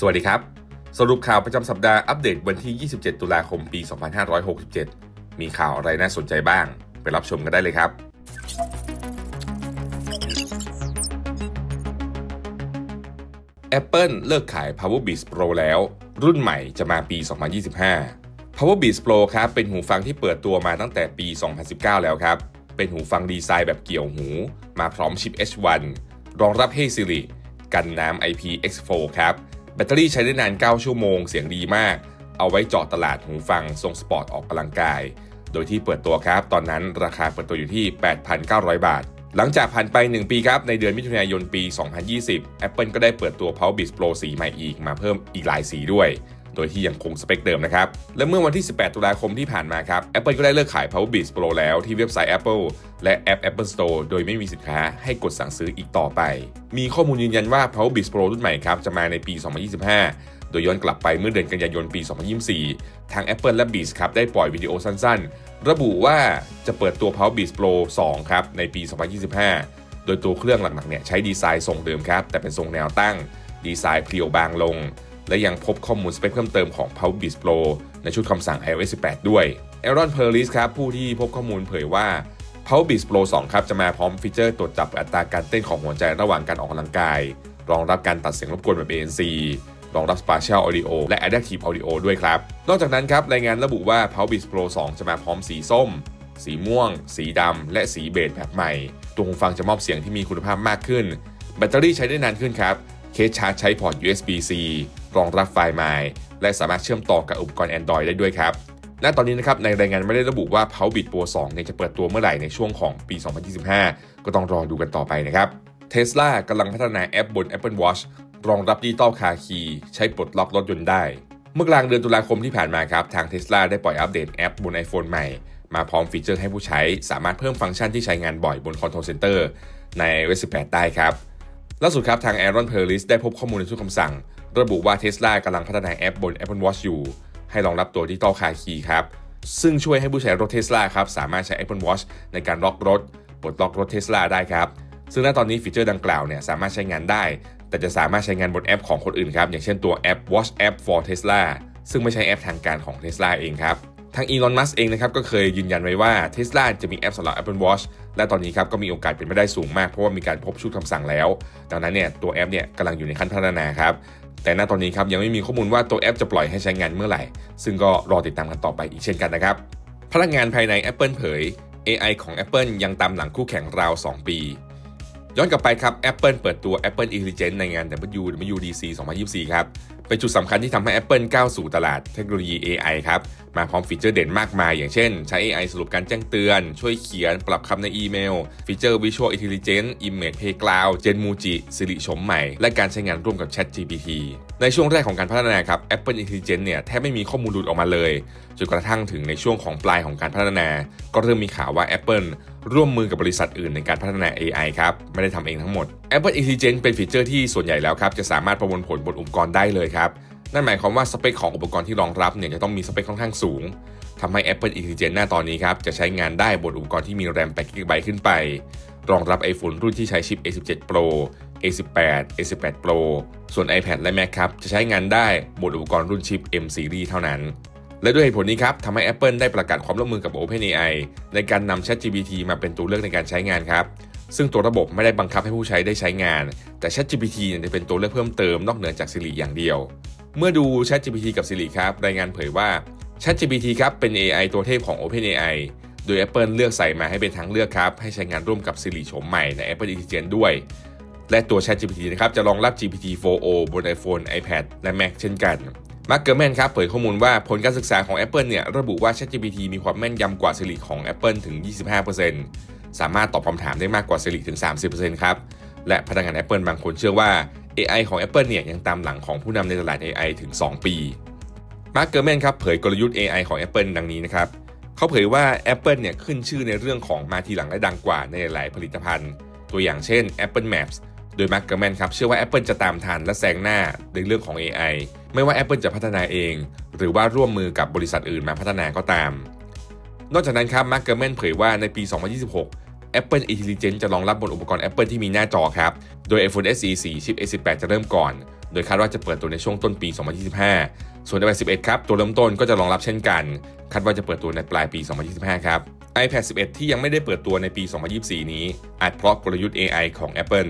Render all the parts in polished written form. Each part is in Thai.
สวัสดีครับสรุปข่าวประจำสัปดาห์อัปเดตวันที่ 27 ตุลาคม ปี 2567 มีข่าวอะไรน่าสนใจบ้างไปรับชมกันได้เลยครับ Apple เลิกขาย PowerBeats Pro แล้วรุ่นใหม่จะมาปี 2025 PowerBeats Pro ครับเป็นหูฟังที่เปิดตัวมาตั้งแต่ปี 2019 แล้วครับเป็นหูฟังดีไซน์แบบเกี่ยวหูมาพร้อมชิป H1 รองรับ Hey Siri กันน้ำ IPX4 ครับแบตเตอรี่ใช้ได้นาน 9 ชั่วโมงเสียงดีมากเอาไว้เจาะตลาดหูฟังทรงสปอร์ตออกกำลังกายโดยที่เปิดตัวครับตอนนั้นราคาเปิดตัวอยู่ที่ 8,900 บาทหลังจากผ่านไป1ปีครับในเดือนมิถุนายนปี 2020 Apple ก็ได้เปิดตัว PowerBeats Pro สีใหม่อีกมาเพิ่มอีกหลายสีด้วยโดยที่ยังคงสเปคเดิมนะครับและเมื่อวันที่ 18 ตุลาคมที่ผ่านมาครับ Apple ก็ได้เลิกขาย PowerBeats Pro แล้วที่เว็บไซต์ Apple และแอป Apple Store โดยไม่มีสินค้าให้กดสั่งซื้ออีกต่อไปมีข้อมูลยืนยันว่า PowerBeats Pro รุ่นใหม่ครับจะมาในปี 2025 โดยย้อนกลับไปเมื่อเดือนกันยายนปี 2024 ทาง Apple และ Beats ครับได้ปล่อยวิดีโอสั้นๆระบุว่าจะเปิดตัว PowerBeats Pro 2 ครับในปี 2025 โดยตัวเครื่องหลักๆเนี่ยใช้ดีไซน์ทรงเดิมครับแต่เป็นทรงแนวตั้งดีไซน์เพรียวบางลงและยังพบข้อมูลสเปคเพิ่มเติมของ PowerBeats Pro ในชุดคำสั่ง iOS 18 ด้วย Aaron Perlis ครับผู้ที่พบข้อมูลเผยว่า PowerBeats Pro 2 ครับจะมาพร้อมฟีเจอร์ตรวจจับอัตราการเต้นของหัวใจระหว่างการออกกำลังกายรองรับการตัดเสียงรบกวนแบบ ANC รองรับ Spatial Audio และ Adaptive Audio ด้วยครับนอกจากนั้นครับรายงานระบุว่า PowerBeats Pro 2 จะมาพร้อมสีส้มสีม่วงสีดำและสีเบจแบบใหม่ตัวหูฟังจะมอบเสียงที่มีคุณภาพมากขึ้นแบตเตอรี่ใช้ได้นานขึ้นครับเคสชาร์จใช้พอร์ต USB-C รองรับไฟล์ MAI และสามารถเชื่อมต่อกับอุปกรณ์ Android ได้ด้วยครับณตอนนี้นะครับในรายงานไม่ได้ระบุว่า PowerBeats Pro 2 เนี่ยจะเปิดตัวเมื่อไหร่ในช่วงของปี 2025 ก็ต้องรอดูกันต่อไปนะครับ Tesla กำลังพัฒนาแอปบน Apple Watch รองรับดิจิตอลคาร์คีย์ใช้ปลดล็อกรถยนต์ได้เมื่อกลางเดือนตุลาคมที่ผ่านมาครับทาง Tesla ได้ปล่อยอัปเดตแอปบน iPhone ใหม่มาพร้อมฟีเจอร์ให้ผู้ใช้สามารถเพิ่มฟังก์ชันที่ใช้งานบ่อยบน Control Center ใน iOS 18 ได้ครับล่าสุดครับทาง Aaron Perlis ได้พบข้อมูลในชุดคำสั่งระบุว่า Tesla กำลังพัฒนาแอปบน Apple Watch อยู่ให้รองรับตัวดิจิตอลคาร์คีย์ครับซึ่งช่วยให้ผู้ใช้รถ Tesla ครับสามารถใช้ Apple Watch ในการล็อกรถปลดล็อกรถ Tesla ได้ครับซึ่งณตอนนี้ฟีเจอร์ดังกล่าวเนี่ยสามารถใช้งานได้แต่จะสามารถใช้งานบนแอปของคนอื่นครับอย่างเช่นตัวแอป Watch App for Tesla ซึ่งไม่ใช่แอปทางการของ Tesla เองครับทาง Elon Musk เองนะครับก็เคยยืนยันไว้ว่า Tesla จะมีแอปสำหรับ Apple Watch และตอนนี้ครับก็มีโอกาสเป็นไปได้สูงมากเพราะว่ามีการพบชุดคำสั่งแล้วดังนั้นเนี่ยตัวแอปเนี่ยกำลังอยู่ในขั้นพัฒนาครับแต่ณตอนนี้ครับยังไม่มีข้อมูลว่าตัวแอปจะปล่อยให้ใช้งานเมื่อไหร่ซึ่งก็รอติดตามกันต่อไปอีกเช่นกันนะครับพนักงานภายใน Apple เผย AI ของ Apple ยังตามหลังคู่แข่งราว 2 ปีย้อนกลับไปครับ Apple เปิดตัว Apple Intelligence ในงาน WWDC 2024 ครับเป็นจุดสำคัญที่ทำให้ Apple ก้าวสู่ตลาดเทคโนโลยี AI ครับมาพร้อมฟีเจอร์เด่นมากมายอย่างเช่นใช้ AI สรุปการแจ้งเตือนช่วยเขียนปรับคำในอีเมลฟีเจอร์ Visual Intelligence Image Playground Genmoji Siri ชมใหม่และการใช้งานร่วมกับ ChatGPT ในช่วงแรกของการพัฒนาครับ Apple Intelligence เนี่ยแทบไม่มีข้อมูลหลุดออกมาเลยจนกระทั่งถึงในช่วงของปลายของการพัฒนาก็เริ่มมีข่าวว่า Apple ร่วมมือกับบริษัทอื่นในการพัฒนา AI ครับไม่ได้ทำเองทั้งหมด Apple Intelligence เป็นฟีเจอร์ที่ส่วนใหญ่แล้วครับจะสามารถประมวลผลบนอุปกรณ์ได้เลยครับนั่นหมายความว่าสเปคของอุปกรณ์ที่รองรับเนี่ยจะต้องมีสเปคค่อนข้างสูงทำให้ Apple Intelligence หน้าตอนนี้ครับจะใช้งานได้บนอุปกรณ์ที่มีแรม 8GB ขึ้นไปรองรับ iPhone รุ่นที่ใช้ชิป A17 Pro A18 A18 Pro ส่วน iPad และ Mac ครับจะใช้งานได้บนอุปกรณ์รุ่นชิป M Series เท่านั้นและด้วยเหตุผลนี้ครับทำให้ Apple ได้ประกาศความร่วมมือกับ OpenAI ในการนำ ChatGPT มาเป็นตัวเลือกในการใช้งานครับซึ่งตัวระบบไม่ได้บังคับให้ผู้ใช้ได้ใช้งานแต่ ChatGPT จะเป็นตัวเลือกเพิ่มเติมนอกเหนือจาก Siri อย่างเดียวเมื่อดู ChatGPT กับ Siri ครับรายงานเผยว่า ChatGPT ครับเป็น AI ตัวเทพของ OpenAI โดย Apple เลือกใส่มาให้เป็นทางเลือกครับให้ใช้งานร่วมกับ Siri โฉมใหม่ใน Apple Intelligence ด้วยและตัว ChatGPT นะครับจะรองรับ GPT-4o บน iPhone iPad และ Mac เช่นกันมาร์คเกอร์แมนครับเผยข้อมูลว่าผลการศึกษาของ Apple เนี่ยระบุว่า ChatGPT มีความแม่นยำกว่า Siri ของ Apple ถึง 25% สามารถตอบคำถามได้มากกว่า Siri ถึง 30% ครับและพนักงาน Apple บางคนเชื่อว่า AI ของ Apple เนี่ยยังตามหลังของผู้นำในตลาด AI ถึง 2 ปีมาร์คเกอร์แมนครับเผยกลยุทธ์ AI ของ Apple ดังนี้นะครับเขาเผยว่า Apple เนี่ยขึ้นชื่อในเรื่องของมาทีหลังและดังกว่าในหลายผลิตภัณฑ์ตัวอย่างเช่น Apple Maps โดยมาร์คเกอร์แมนครับเชื่อว่า Apple จะตามทันและแซงหน้าในเรื่องของ AI ไม่ว่า Apple จะพัฒนาเองหรือว่าร่วมมือกับบริษัทอื่นมาพัฒนาก็ตามนอกจากนั้นครับมาร์คเกอร์แมนเผยว่าในปี 2026 Apple Intelligence จะรองรับบนอุปกรณ์ Apple ที่มีหน้าจอครับโดย iPhone SE 4 ชิป A18 จะเริ่มก่อนโดยคาดว่าจะเปิดตัวในช่วงต้นปี 2025 ส่วน iPad 11 ครับตัวเริ่มต้นก็จะรองรับเช่นกันคาดว่าจะเปิดตัวในปลายปี 2025 ครับ iPad 11 ที่ยังไม่ได้เปิดตัวในปี 2024 นี้อาจเพราะกลยุทธ์ AI ของ Apple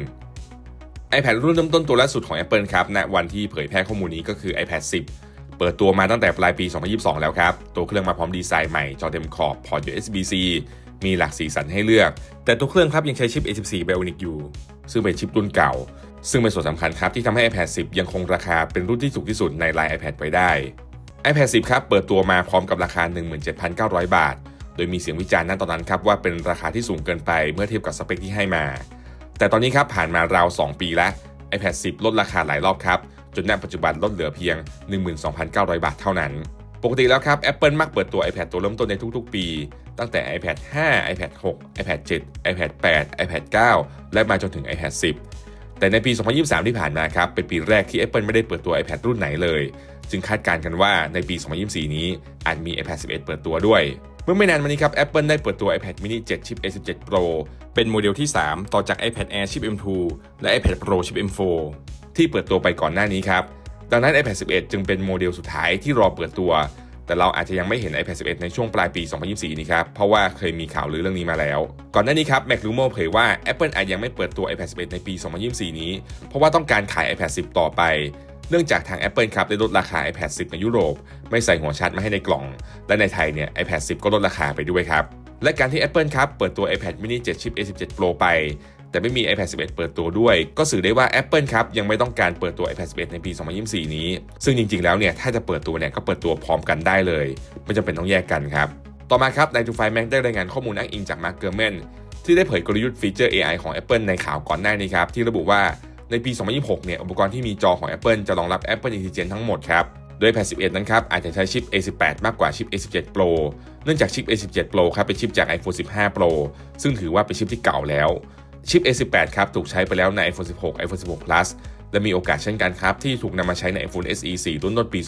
iPad รุ่นเริ่มต้นตัวล่าสุดของ Apple ครับณวันที่เผยแพร่ข้อมูลนี้ก็คือ iPad 10 เปิดตัวมาตั้งแต่ปลายปี 2022 แล้วครับตัวเครื่องมาพร้อมดีไซน์ใหม่จอเต็มขอบพอร์ต USB-C มีหลากสีสันให้เลือกแต่ตัวเครื่องครับยังใช้ชิป A14 Bionic อยู่ซึ่งเป็นชิปรุ่นเก่าซึ่งเป็นส่วนสำคัญครับที่ทำให้ iPad 10 ยังคงราคาเป็นรุ่นที่ถูกที่สุดในไลน์ iPad ไว้ได้ iPad 10 ครับเปิดตัวมาพร้อมกับราคา 17,900 บาทโดยมีเสียงวิจารณ์ณตอนนั้นครับว่าเป็นราคาที่สูงเกินไปเมื่อเทียบกับสเปคที่ให้มาแต่ตอนนี้ครับผ่านมาราว 2 ปีแล้ว iPad 10 ลดราคาหลายรอบครับจนณปัจจุบันลดเหลือเพียง 12,900 บาทเท่านั้นปกติแล้วครับ Apple มักเปิดตัว iPad ตัวเริ่มต้นในทุกๆปีตั้งแต่ iPad 5 iPad 6 iPad 7 iPad 8 iPad 9 และมาจนถึง iPad 10 แต่ในปี 2023 ที่ผ่านมาครับเป็นปีแรกที่ Apple ไม่ได้เปิดตัว iPad รุ่นไหนเลยจึงคาดการณ์กันว่าในปี 2024 นี้อาจมี iPad 11 เปิดตัวด้วยเมื่อไม่นานมานี้ครับ Apple ได้เปิดตัว iPad mini 7 ชิป A17 Pro เป็นโมเดลที่ 3 ต่อจาก iPad Air ชิป M2 และ iPad Pro ชิป M4 ที่เปิดตัวไปก่อนหน้านี้ครับดังนั้น iPad 11 จึงเป็นโมเดลสุดท้ายที่รอเปิดตัวแต่เราอาจจะยังไม่เห็น iPad 11 ในช่วงปลายปี 2024 นี้ครับเพราะว่าเคยมีข่าวลือเรื่องนี้มาแล้วก่อนหน้านี้ครับ MacRumor เผยว่า Apple อาจยังไม่เปิดตัว iPad 11 ในปี 2024 นี้เพราะว่าต้องการขาย iPad 10 ต่อไปเนื่องจากทาง Apple ครับได้ลดราคา iPad 10 ในยุโรปไม่ใส่หัวชาร์จมาให้ในกล่องและในไทยเนี่ย iPad 10 ก็ลดราคาไปด้วยครับและการที่ Apple ครับเปิดตัว iPad mini 7 ชิป A17 Pro ไปแต่ไม่มี iPad 11 เปิดตัวด้วยก็สื่อได้ว่า Apple ครับยังไม่ต้องการเปิดตัว iPad 11 ในปี 2024 นี้ซึ่งจริงๆแล้วเนี่ยถ้าจะเปิดตัวเนี่ยก็เปิดตัวพร้อมกันได้เลยไม่จำเป็นต้องแยกกันครับต่อมาครับ 9to5Mac ได้รายงานข้อมูลอ้างอิงจาก Mark Gurman ที่ได้เผยกลยุทธ์ฟีเจอร์ AI ของ Apple ในข่าวก่อนหน้านี้ครับที่ระบุว่าในปี 2026 เนี่ยอุปกรณ์ที่มีจอของ Apple จะรองรับ Apple Intelligence ทั้งหมดครับโดย iPad 11 นั้นครับอาจจะใช้ชิป A18 มากกว่าชิป A17 Pro เนื่องจากชิป A17 Pro ครับเป็นชิปจาก iPhone 15 Pro ซึ่งถือว่าเป็นชิปที่เก่าแล้วชิป A18 ครับถูกใช้ไปแล้วใน iPhone 16 iPhone 16 Plus และมีโอกาสเช่นกันครับที่ถูกนำมาใช้ใน iPhone SE 4 รุ่นต้นปี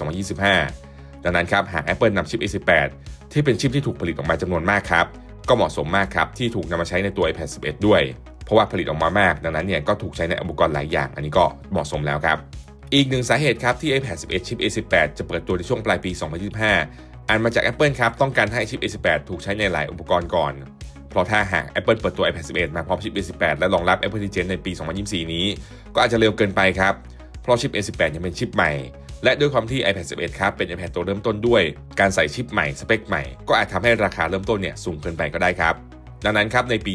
2025 ดังนั้นครับหาก Apple นำชิป A18 ที่เป็นชิปที่ถูกผลิตออกมาจำนวนมากครับก็เหมาะสมมากครับที่ถูกนำมาใช้ในตัว iPad 11 ด้วยเพราะว่าผลิตออกมามากดังนั้นเนี่ยก็ถูกใช้ในอุปกรณ์หลายอย่างอันนี้ก็เหมาะสมแล้วครับอีกหนึ่งสาเหตุครับที่ iPad 11 ชิป A18 จะเปิดตัวในช่วงปลายปี 2025 อันมาจาก Apple ครับต้องการให้ชิป A18 ถูกใช้ในหลายอุปกรณ์ก่อนเพราะถ้าหาก Apple เปิดตัว iPad 11 มาพร้อมชิป A18 และรองรับ Apple Intelligence ในปี 2024 นี้ก็อาจจะเร็วเกินไปครับเพราะชิป A18 ยังเป็นชิปใหม่และด้วยความที่ iPad 11 ครับเป็น iPad ตัวเริ่มต้นด้วยการใส่ชิปใหม่สเปคใหม่ก็อาจทำให้ราคาเริ่มต้นเนี่ยสูงเกินไปก็ได้ครับดังนั้นครับในปี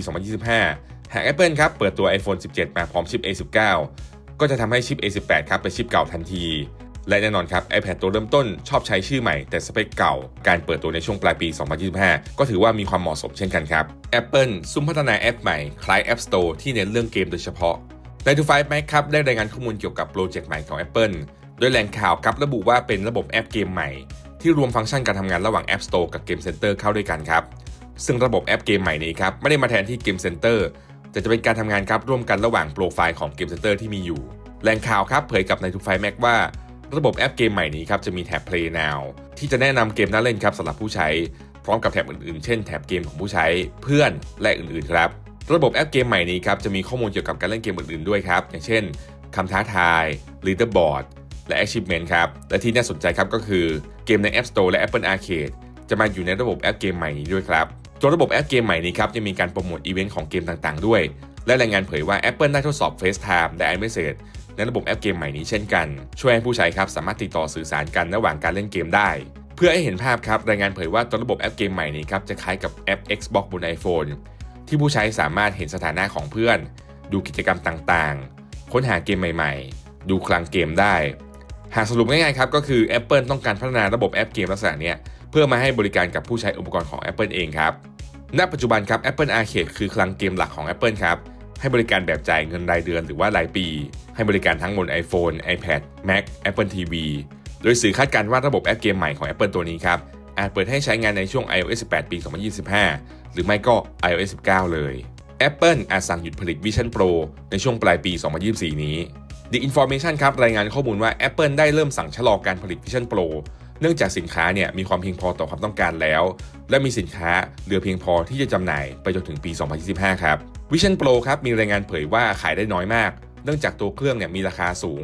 2025 หาก Apple ครับเปิดตัว iPhone 17 มาพร้อมชิป A19 ก็จะทำให้ชิป A18 ครับเป็นชิปเก่าทันทีและแน่นอนครับ iPad ตัวเริ่มต้นชอบใช้ชื่อใหม่แต่สเปคเก่าการเปิดตัวในช่วงปลายปี 2025 ก็ถือว่ามีความเหมาะสมเช่นกันครับ Apple ซุ่มพัฒนาแอปใหม่คล้าย App Store ที่เน้นเรื่องเกมโดยเฉพาะ 9to5Mac ครับได้รายงานข้อมูลเกี่ยวกับโปรเจกต์ใหม่ของ Apple โดยแหล่งข่าวครับระบุว่าเป็นระบบแอปเกมใหม่ที่รวมฟังก์ชันการทำงานระหว่าง App Store กับ Game Center เข้าด้วยกันครับซึ่งระบบแอปเกมใหม่นี้ครับไม่ได้มาแทนที่ Game Center แต่จะเป็นการทำงานครับร่วมกันระหว่างโปรไฟล์ของ Game Center ที่มีอยู่แหล่งข่าวครับเผยกับ 9to5Mac ว่าระบบแอปเกมใหม่นี้ครับจะมีแท็บ Play Now ที่จะแนะนำเกมน่าเล่นครับสำหรับผู้ใช้พร้อมกับแท็บอื่นๆเช่นแท็บเกมของผู้ใช้เพื่อนและอื่นๆครับระบบแอปเกมใหม่นี้ครับจะมีข้อมูลเกี่ยวกับการเล่นเกมอื่นๆด้วยครับอย่างเช่นคำท้าทาย Leaderboard และ Achievement ครับและที่น่าสนใจครับก็คือเกมใน App Store และ Apple Arcade จะมาอยู่ในระบบแอปเกมใหม่นี้ด้วยครับตัวระบบแอปเกมใหม่นี้ครับจะมีการโปรโมทอีเวนต์ของเกมต่างๆด้วยและรายงานเผยว่า Apple ได้ทดสอบ FaceTime และ iMessage ในระบบแอปเกมใหม่นี้เช่นกันช่วยให้ผู้ใช้ครับสามารถติดต่อสื่อสารกันระหว่างการเล่นเกมได้เพื่อให้เห็นภาพครับรายงานเผยว่าตัวระบบแอปเกมใหม่นี้ครับจะคล้ายกับแอป Xbox บน iPhone ที่ผู้ใช้สามารถเห็นสถานะของเพื่อนดูกิจกรรมต่างๆค้นหาเกมใหม่ๆดูคลังเกมได้หากสรุปง่ายๆครับก็คือ Apple ต้องการพัฒนาระบบแอปเกมลักษณะนี้เพื่อมาให้บริการกับผู้ใช้อุปกรณ์ของ Apple เองครับณปัจจุบันครับ Apple Arcade คือคลังเกมหลักของ Apple ครับให้บริการแบบจ่ายเงินรายเดือนหรือว่ารายปีให้บริการทั้งบน iPhone, iPad, Mac, Apple TV โดยสื่อคาดการณ์ว่าระบบแอปเกมใหม่ของ Apple ตัวนี้ครับอาจเปิดให้ใช้งานในช่วง iOS 18 ปี 2025 หรือไม่ก็ iOS 19 เลย Apple อาจสั่งหยุดผลิต Vision Pro ในช่วงปลายปี 2024 นี้ The Information ครับรายงานข้อมูลว่า Apple ได้เริ่มสั่งชะลอการผลิต Vision Pro เนื่องจากสินค้าเนี่ยมีความเพียงพอต่อความต้องการแล้วและมีสินค้าเหลือเพียงพอที่จะจำหน่ายไปจนถึงปี 2025 ครับ Vision Pro ครับมีรายงานเผยว่าขายได้น้อยมากเนื่องจากตัวเครื่องเนี่ยมีราคาสูง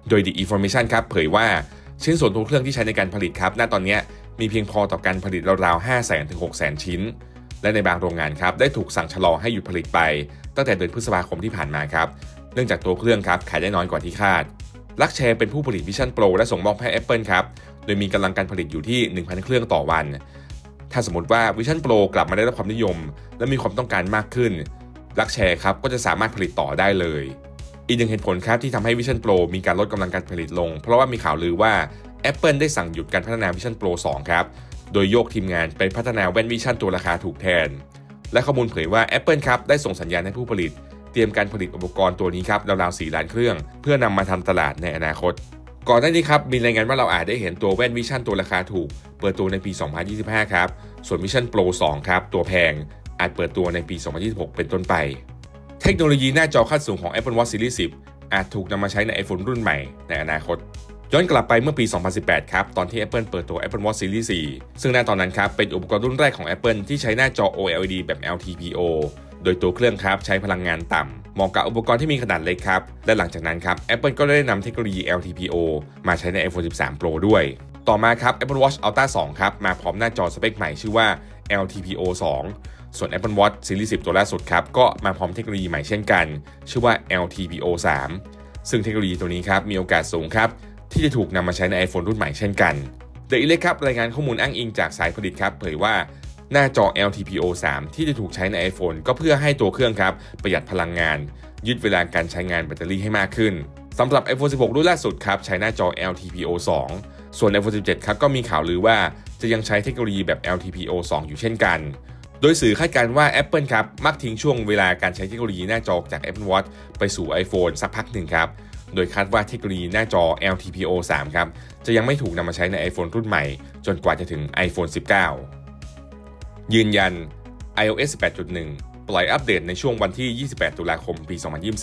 โดย The Information ครับเผยว่าชิ้นส่วนตัวเครื่องที่ใช้ในการผลิตครับณตอนนี้มีเพียงพอต่อการผลิตราวๆ 500,000 ถึง 600,000 ชิ้นและในบางโรงงานครับได้ถูกสั่งชะลอให้หยุดผลิตไปตั้งแต่เดือนพฤษภาคมที่ผ่านมาครับเนื่องจากตัวเครื่องครับขายได้น้อยกว่าที่คาดลักแชร์เป็นผู้ผลิต Vision Pro และส่งมอบให้ Apple ครับโดยมีกำลังการผลิตอยู่ที่ 1,000 เครื่องต่อวันถ้าสมมติว่า Vision Pro กลับมาได้รับความนิยมและมีความต้องการมากขึ้นลักแชร์ครับก็จะสามารถผลิตต่อได้เลยอีกหนึ่งเหตุผลครับที่ทำให้ Vision Pro มีการลดกำลังการผลิตลงเพราะว่ามีข่าวลือว่า Apple ได้สั่งหยุดการพัฒนา Vision Pro 2 ครับโดยโยกทีมงานไปพัฒนาแว่น Vision ตัวราคาถูกแทนและข้อมูลเผยว่า Apple ครับได้ส่งสัญญาณให้ผู้ผลิตเตรียมการผลิตอุปกรณ์ตัวนี้ครับราวๆ 4 ล้านเครื่องเพื่อนำมาทำตลาดในอนาคตก่อนหน้านี้ครับมีรายงานว่าเราอาจได้เห็นตัวแว่น Vision ตัวราคาถูกเปิดตัวในปี 2025 ครับส่วน Vision Pro 2 ครับตัวแพงอาจเปิดตัวในปี 2026 เป็นต้นไปเทคโนโลยีหน้าจอขั้นสูงของ Apple Watch Series 10 อาจถูกนำมาใช้ใน iPhone รุ่นใหม่ในอนาคตย้อนกลับไปเมื่อปี 2018 ครับตอนที่ Apple เปิดตัว Apple Watch Series 4 ซึ่งณตอนนั้นครับเป็นอุปกรณ์รุ่นแรกของ Apple ที่ใช้หน้าจอ OLED แบบ LTPO โดยตัวเครื่องครับใช้พลังงานต่ำเหมาะกับอุปกรณ์ที่มีขนาดเล็กครับและหลังจากนั้นครับ Apple ก็ได้นำเทคโนโลยี LTPO มาใช้ใน iPhone 13 Pro ด้วยต่อมาครับ Apple Watch Ultra 2 ครับมาพร้อมหน้าจอสเปคใหม่ชื่อว่า LTPO 2 ส่วน Apple Watch Series 10 ตัวล่าสุดครับก็มาพร้อมเทคโนโลยีใหม่เช่นกันชื่อว่า LTPO 3 ซึ่งเทคโนโลยีตัวนี้ครับมีโอกาสสูงครับที่จะถูกนำมาใช้ใน iPhone รุ่นใหม่เช่นกัน The Elect ครับรายงานข้อมูลอ้างอิงจากสายผลิตครับเผยว่าหน้าจอ LTPO 3 ที่จะถูกใช้ใน iPhone ก็เพื่อให้ตัวเครื่องครับประหยัดพลังงานยืดเวลาการใช้งานแบตเตอรี่ให้มากขึ้นสำหรับ iPhone 16 รุ่นล่าสุดครับใช้หน้าจอ LTPO 2 ส่วน iPhone 17 ครับก็มีข่าวลือว่าจะยังใช้เทคโนโลยีแบบ LTPO 2 อยู่เช่นกันโดยสื่อคาดการณ์ว่า Apple ครับมักทิ้งช่วงเวลาการใช้เทคโนโลยีหน้าจอจาก Apple Watch ไปสู่ iPhone สักพักหนึ่งครับโดยคาดว่าเทคโนโลยีหน้าจอ LTPO 3 ครับจะยังไม่ถูกนำมาใช้ใน iPhone รุ่นใหม่จนกว่าจะถึง iPhone 19 ยืนยัน iOS 18.1 ปล่อยอัปเดตในช่วงวันที่ 28 ตุลาคม ปี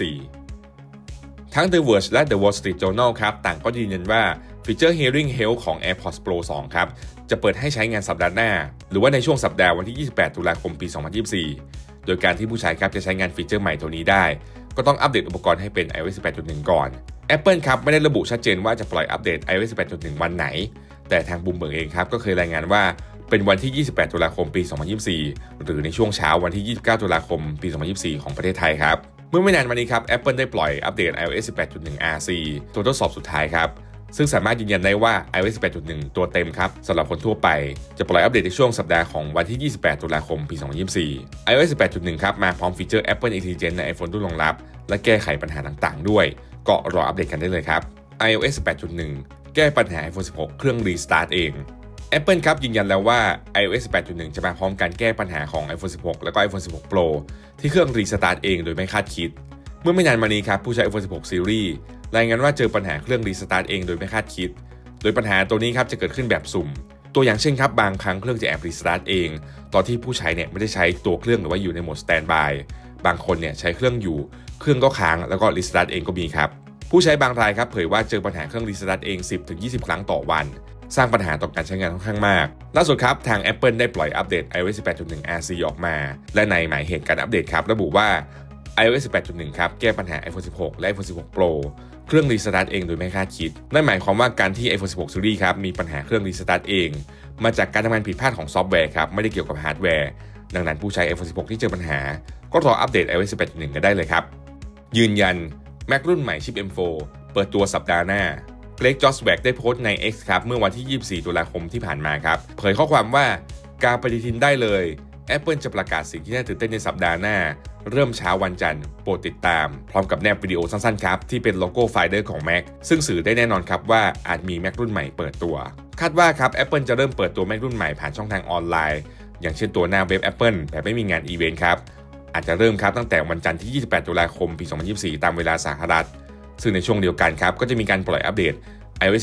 2024 ทั้ง The Verge และ The Wall Street Journal ครับต่างก็ยืนยันว่าฟีเจอร์ Hearing Health ของ AirPods Pro 2 ครับจะเปิดให้ใช้งานสัปดาห์หน้าหรือว่าในช่วงสัปดาห์วันที่ 28 ตุลาคม ปี 2024 โดยการที่ผู้ใช้ครับจะใช้งานฟีเจอร์ใหม่ตัวนี้ได้ก็ต้องอัปเดตอุปกรณ์ให้เป็น iOS 18.1 ก่อน Apple ครับไม่ได้ระบุชัดเจนว่าจะปล่อยอัปเดต iOS 18.1 วันไหนแต่ทางบูมเบิร์กเองครับก็เคยรายงานว่าเป็นวันที่ 28 ตุลาคม ปี 2024 หรือในช่วงเช้าวันที่ 29 ตุลาคม ปี 2024 ของประเทศไทยครับเมื่อไม่นานมานี้ครับ Apple ได้ปล่อยอัปเดต iOS 18.1 RC ตัวทดสอบสุดท้ายครับซึ่งสามารถยืนยันได้ว่า iOS 18.1 ตัวเต็มครับสำหรับคนทั่วไปจะปล่อยอัปเดตในช่วงสัปดาห์ของวันที่ 28 ตุลาคม ปี 2024 iOS 18.1 ครับมาพร้อมฟีเจอร์ Apple Intelligence ใน iPhone รุ่นรองรับและแก้ไขปัญหาต่างๆด้วยก็รออัปเดตกันได้เลยครับ iOS 18.1 แก้ปัญหา iPhone 16 เครื่อง Restart เอง Apple ครับยืนยันแล้วว่า iOS 18.1 จะมาพร้อมการแก้ปัญหาของ iPhone 16 และก็ iPhone 16 Pro ที่เครื่อง Restart เองโดยไม่คาดคิดเมื่อไม่นานมานี้ครับผู้ใช้ iPhone 16 Series รายงานว่าเจอปัญหาเครื่อง Restart เองโดยไม่คาดคิดโดยปัญหาตัวนี้ครับจะเกิดขึ้นแบบสุ่มตัวอย่างเช่นครับบางครั้งเครื่องจะแอบ Restart เองตอนที่ผู้ใช้เนี่ยไม่ได้ใช้ตัวเครื่องหรือว่าอยู่ในโหมด Standby บางคนเนี่ยใช้เครื่องอยู่เครื่องก็ค้างแล้วก็ Restart เองก็มีครับผู้ใช้บางรายครับเผยว่าเจอปัญหาเครื่อง Restart เอง 10-20 ครั้งต่อวันสร้างปัญหาต่อการใช้งานค่อนข้างมากล่าสุดครับทาง Apple ได้ปล่อยอัปเดต iOS 18.1 RC ออกมาและในหมายเหตุการอัปเดตครับระบุว่า iOS 18.1 ครับแก้ปัญหา iPhone 16 และ iPhone 16 Pro เครื่อง Restart เองโดยไม่คาดคิดนั่นหมายความว่าการที่ iPhone 16 Series ครับมีปัญหาเครื่อง Restart เองมาจากการทำงานผิดพลาดของซอฟต์แวร์ครับไม่ได้เกี่ยวกับฮาร์ดแวร์ดังนั้นผู้ใช้ iPhone 16 ที่เจอปัญหาก็รออัปเดต iOS 18.1 กันได้เลยครับยืนยัน Mac รุ่นใหม่ชิป M4 เปิดตัวสัปดาห์หน้าเกรก จอสแวกได้โพสต์ใน X ครับเมื่อวันที่ 24 ตุลาคมที่ผ่านมาครับเผยข้อความว่าการปฏิทินได้เลย Apple จะประกาศสิ่งที่น่าตื่นเต้นในสัปดาห์หน้าเริ่มเช้าวันจันทร์โปรดติดตามพร้อมกับแนบวิดีโอสั้นๆครับที่เป็นโลโก้ไฟเดอร์ของ Mac ซึ่งสื่อได้แน่นอนครับว่าอาจมี Mac รุ่นใหม่เปิดตัวคาดว่าครับ Apple จะเริ่มเปิดตัว Mac รุ่นใหม่ผ่านช่องทางออนไลน์อย่างเช่นตัวหน้าเว็บ Apple แบบไม่มีงานอีเวนต์ครับอาจจะเริ่มครับตั้งแต่วันจันทร์ที่ 28 ตุลาคม ปี 2024 ตามเวลาสหรัฐซึ่งในช่วงเดียวกันครับก็จะมีการปล่อยอัปเดต iOS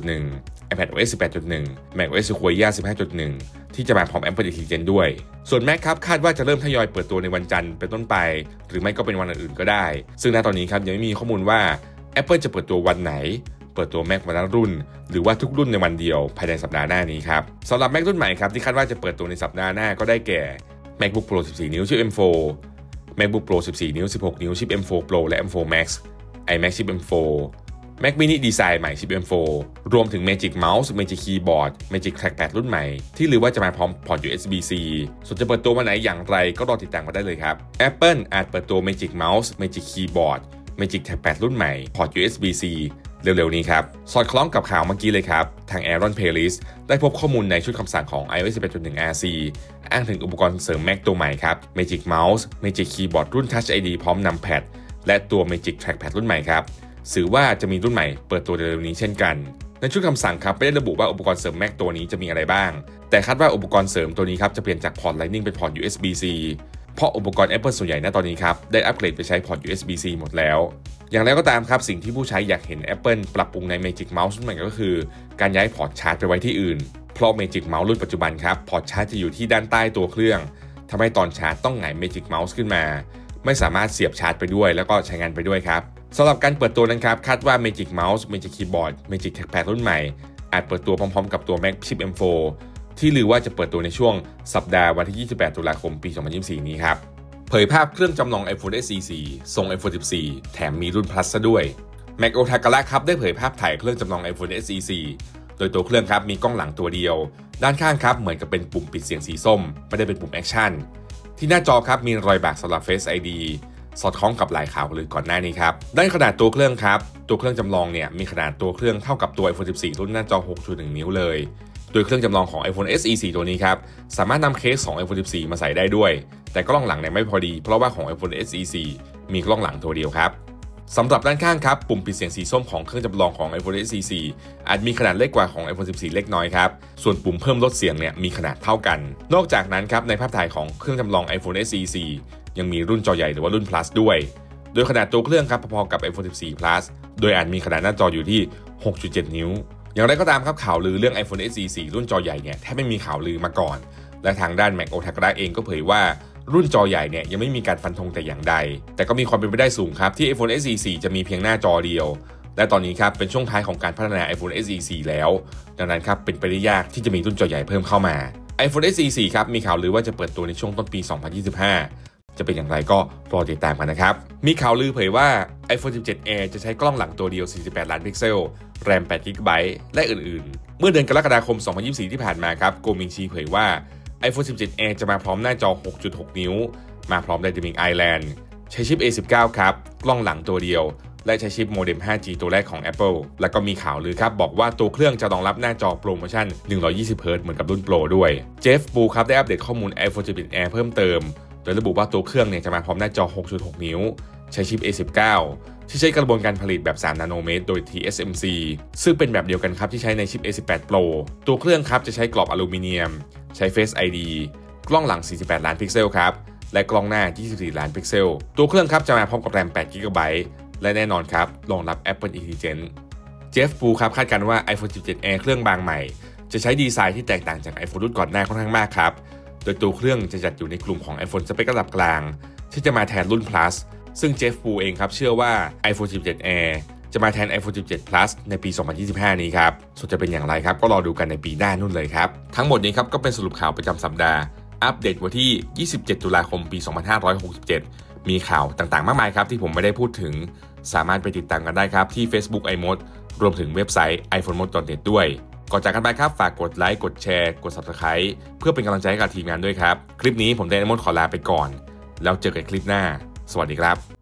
18.1 iPadOS 18.1 macOS Sequoia 15.1 ที่จะมาพร้อม Apple Intelligence ด้วยส่วน Mac ครับคาดว่าจะเริ่มทยอยเปิดตัวในวันจันทร์เป็นต้นไปหรือไม่ก็เป็นวันอื่นๆก็ได้ซึ่งณตอนนี้ครับยังไม่มีข้อมูลว่า Apple จะเปิดตัววันไหนเปิดตัว Mac วันละรุ่นหรือว่าทุกรุ่นในวันเดียวภายในสัปดาห์หน้านี้ครับสำหรับ Mac รุ่นใหม่ครับที่คาดว่าจะเปิดตัวในสัปดาห์หน้าก็ได้แก่ MacBook Pro 14 นิ้วชิป M4 MacBook Pro 14 นิ้ว 16 นิ้วชิป M4 Pro และ M4 Max iMac ชิป M4 Mac mini ดีไซน์ใหม่ชิป M4 รวมถึง Magic Mouse Magic Keyboard Magic Trackpad รุ่นใหม่ที่ลือว่าจะมาพร้อมพอร์ต USB-C ส่วนจะเปิดตัววันไหนอย่างไรก็รอติดตามกันได้เลยครับ Apple อาจเปิดตัว Magic Mouse Magic Keyboard Magic Trackpad รุ่นใหม่พอร์ต USB-C เร็วๆนี้ครับสอดคล้องกับข่าวเมื่อกี้เลยครับทาง Aaron Playlist ได้พบข้อมูลในชุดคำสั่งของ iOS 11.1 RC อ้างถึงอุปกรณ์เสริม Mac ตัวใหม่ครับ Magic Mouse Magic Keyboard รุ่น Touch ID พร้อม Numpad และตัว Magic Trackpad รุ่นใหม่ครับสื่อว่าจะมีรุ่นใหม่เปิดตัวเร็วๆนี้เช่นกันในชุดคำสั่งครับไม่ได้ระบุว่าอุปกรณ์เสริม Mac ตัวนี้จะมีอะไรบ้างแต่คาดว่าอุปกรณ์เสริมตัวนี้ครับจะเปลี่ยนจากพอร์ต Lightning เป็นพอร์ต USB-C เพราะอุปกรณ์ Apple ส่วนใหญ่ณตอนนี้ครับได้อัปเกรดไปใช้พอร์ต USB-C หมดแล้วอย่างไรก็ตามครับสิ่งที่ผู้ใช้อยากเห็น Apple ปรับปรุงใน Magic Mouse รุ่นใหม่ก็คือการย้ายพอร์ตชาร์จไปไว้ที่อื่นเพราะ Magic Mouse รุ่นปัจจุบันครับพอร์ตชาร์จจะอยู่ที่ด้านใต้ตัวเครื่องทำให้ตอนชาร์จต้องหงาย Magic Mouse ขึ้นมาไม่สามารถเสียบชาร์จไปด้วยแล้วก็ใช้งานไปด้วยครับสำหรับการเปิดตัวนั้นครับคาดว่า Magic Mouse Magic Keyboard Magic Trackpad รุ่นใหม่อาจเปิดตัวพร้อมๆกับตัว Mac Chip M4 ที่ลือว่าจะเปิดตัวในช่วงสัปดาห์วันที่28ตุลาคมปี2024นี้ครับเผยภาพเครื่องจำลอง iPhone SE 4ทรง iPhone 14แถมมีรุ่น Plus ซะด้วย Mac Otakara ครับได้เผยภาพถ่ายเครื่องจำลอง iPhone SE 4โดยตัวเครื่องครับมีกล้องหลังตัวเดียวด้านข้างครับเหมือนกับเป็นปุ่มปิดเสียงสีส้มไม่ได้เป็นปุ่มแอคชั่นที่หน้าจอครับมีรอยบากสำหรับ Face IDสอดคล้องกับหลายข่าวลือก่อนหน้านี้ครับด้านขนาดตัวเครื่องครับตัวเครื่องจำลองเนี่ยมีขนาดตัวเครื่องเท่ากับตัว iPhone 14 รุ่นหน้าจอ 6.1 นิ้วเลยโดยเครื่องจำลองของ iPhone SE 4 ตัวนี้ครับสามารถนำเคสของ iPhone 14 มาใส่ได้ด้วยแต่กล้องหลังเนี่ยไม่พอดีเพราะว่าของ iPhone SE 4 มีกล้องหลังตัวเดียวครับสำหรับด้านข้างครับปุ่มปิดเสียงสีส้มของเครื่องจำลองของ iPhone SE 4 อาจมีขนาดเล็กกว่าของ iPhone 14 เล็กน้อยครับส่วนปุ่มเพิ่มลดเสียงเนี่ยมีขนาดเท่ากันนอกจากนั้นครับในภาพถ่ายของเครื่องจำลอง iPhone SE 4 ยังมีรุ่นจอใหญ่หรือว่ารุ่น Plus ด้วยโดยขนาดตัวเครื่องครับพอๆกับ iPhone 14 Plus โดยอาจมีขนาดหน้าจออยู่ที่ 6.7 นิ้วอย่างไรก็ตามครับข่าวลือเรื่อง iPhone SE 4 รุ่นจอใหญ่เนี่ยแทบไม่มีข่าวลือมาก่อนและทางด้าน Mac Otakara เองก็เผยว่ารุ่นจอใหญ่เนี่ยยังไม่มีการฟันธงแต่อย่างใดแต่ก็มีความเป็นไปได้สูงครับที่ iPhone SE 4 จะมีเพียงหน้าจอเดียวและตอนนี้ครับเป็นช่วงท้ายของการพัฒนา iPhone SE 4 แล้วดังนั้นครับเป็นไปได้ยากที่จะมีรุ่นจอใหญ่เพิ่มเข้ามา iPhone SE 4 ครับมีข่าวลือว่าจะเปิดตัวในช่วงต้นปี 2025จะเป็นอย่างไรก็รอติดตามกันนะครับมีข่าวลือเผยว่า iPhone 17 Air จะใช้กล้องหลังตัวเดียว48ล้านพิกเซล RAM 8 GB และอื่นๆเมื่อเดือนกรกฎาคม 2024 ที่ผ่านมาครับโกมิงชีเผยว่า iPhone 17 Air จะมาพร้อมหน้าจอ 6.6 นิ้วมาพร้อม Dynamic Island ใช้ชิป A19 ครับกล้องหลังตัวเดียวและใช้ชิปโมเด็ม 5G ตัวแรกของ Apple แล้วก็มีข่าวลือครับบอกว่าตัวเครื่องจะรองรับหน้าจอโปรโมชั่น 120Hz เหมือนกับรุ่น Pro ด้วยเจฟบูครับได้อัปเดตข้อมูล iPhone 17 Air เพิ่มเติมโดยระบุว่าตัวเครื่องเนี่ยจะมาพร้อมหน้าจอ 6.6 นิ้วใช้ชิป A19 ที่ใช้กระบวนการผลิตแบบ 3 นาโนเมตรโดย TSMC ซึ่งเป็นแบบเดียวกันครับที่ใช้ในชิป A18 Pro ตัวเครื่องครับจะใช้กรอบอลูมิเนียมใช้ Face ID กล้องหลัง 48 ล้านพิกเซลครับและกล้องหน้า 24 ล้านพิกเซลตัวเครื่องครับจะมาพร้อมกับ RAM 8 GB และแน่นอนครับรองรับ Apple Intelligence เจฟฟูครับคาดการณ์ว่า iPhone 17 Air เครื่องบางใหม่จะใช้ดีไซน์ที่แตกต่างจาก iPhone รุ่นก่อนหน้าค่อนข้างมากครับโดยตัวเครื่องจะจัดอยู่ในกลุ่มของ iPhone สเปคระดับกลางที่จะมาแทนรุ่น Plus ซึ่งเจฟฟูเองครับเชื่อว่า iPhone 17 Air จะมาแทน iPhone 17 Plus ในปี 2025 นี้ครับส่วนจะเป็นอย่างไรครับก็รอดูกันในปีหน้านู่นเลยครับทั้งหมดนี้ครับก็เป็นสรุปข่าวประจำสัปดาห์อัปเดตวันที่ 27 ตุลาคม ปี 2567 มีข่าวต่างๆมากมายครับที่ผมไม่ได้พูดถึงสามารถไปติดตามกันได้ครับที่ Facebook iMod รวมถึงเว็บไซต์ iPhonemod.net ด้วยก่อนจากกันไปครับฝากกดไลค์กดแชร์กด Subscribe เพื่อเป็นกำลังใจให้กับทีมงานด้วยครับคลิปนี้ผมไดมอนขอลาไปก่อนแล้วเจอกันคลิปหน้าสวัสดีครับ